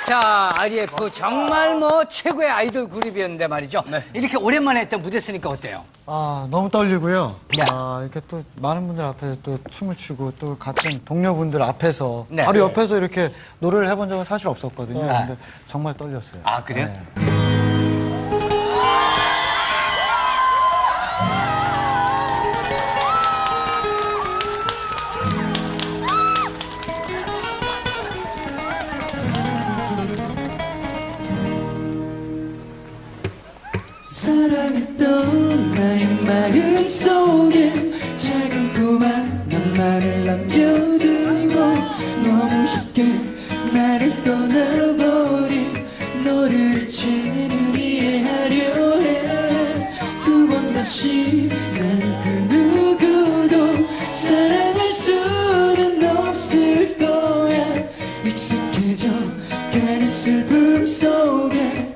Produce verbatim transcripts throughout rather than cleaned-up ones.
자, 알이에프 정말 뭐 최고의 아이돌 그룹이었는데 말이죠. 네. 이렇게 오랜만에 했던 무대 쓰니까 어때요? 아, 너무 떨리고요. 네. 아, 이렇게 또 많은 분들 앞에서 또 춤을 추고 또 같은 동료분들 앞에서 네. 바로 옆에서 이렇게 노래를 해본 적은 사실 없었거든요. 네. 근데 정말 떨렸어요. 아, 그래요? 네. 사랑했던 나의 마음 속에 작은 꼬마 낭만을 남겨두고 너무 쉽게 나를 떠나버린 너를 이제는 이해하려 해. 두 번 다시 난 그 누구도 사랑할 수는 없을 거야. 익숙해져 가는 슬픔 속에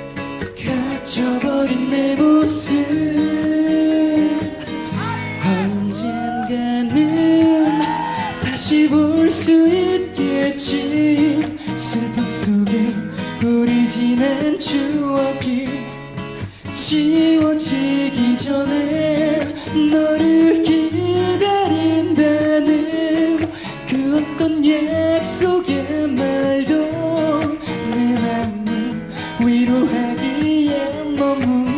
갇혀버린 내 모습. 언젠가는 다시 볼 수 있겠지. 슬픔 속에 우리 지난 추억이 지워지기 전에 너를 기다린다는 그 어떤 약속의 말도 내 맘을 위로하기에 너무